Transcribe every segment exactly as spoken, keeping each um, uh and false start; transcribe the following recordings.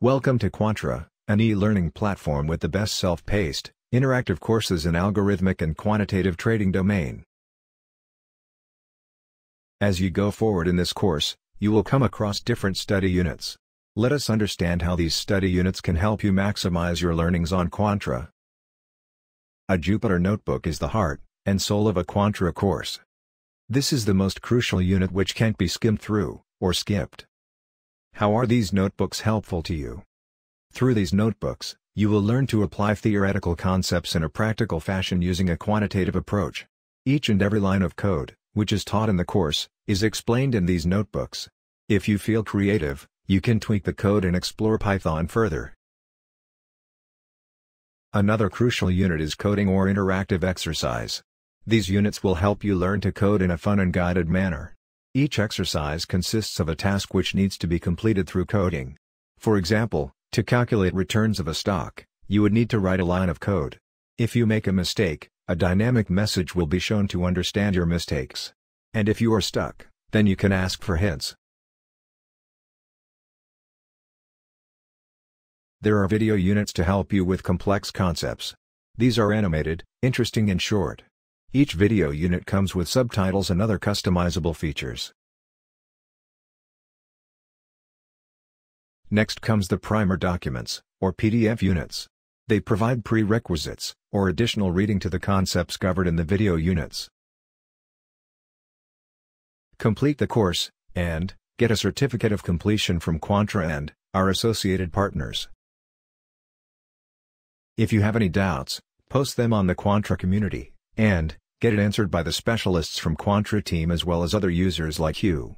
Welcome to Quantra, an e-learning platform with the best self-paced, interactive courses in algorithmic and quantitative trading domain. As you go forward in this course, you will come across different study units. Let us understand how these study units can help you maximize your learnings on Quantra. A Jupyter notebook is the heart and soul of a Quantra course. This is the most crucial unit which can't be skimmed through, or skipped. How are these notebooks helpful to you? Through these notebooks, you will learn to apply theoretical concepts in a practical fashion using a quantitative approach. Each and every line of code, which is taught in the course, is explained in these notebooks. If you feel creative, you can tweak the code and explore Python further. Another crucial unit is coding or interactive exercise. These units will help you learn to code in a fun and guided manner. Each exercise consists of a task which needs to be completed through coding. For example, to calculate returns of a stock, you would need to write a line of code. If you make a mistake, a dynamic message will be shown to understand your mistakes. And if you are stuck, then you can ask for hints. There are video units to help you with complex concepts. These are animated, interesting and short. Each video unit comes with subtitles and other customizable features. Next comes the primer documents, or P D F units. They provide prerequisites, or additional reading to the concepts covered in the video units. Complete the course, and get a certificate of completion from Quantra and our associated partners. If you have any doubts, post them on the Quantra community, and get it answered by the specialists from Quantra team as well as other users like you.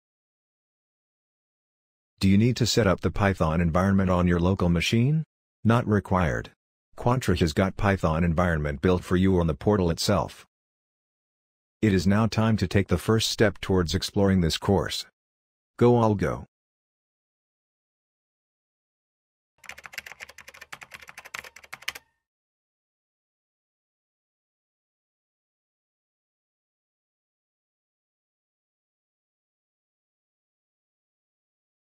Do you need to set up the Python environment on your local machine? Not required. Quantra has got Python environment built for you on the portal itself. It is now time to take the first step towards exploring this course. Go Algo!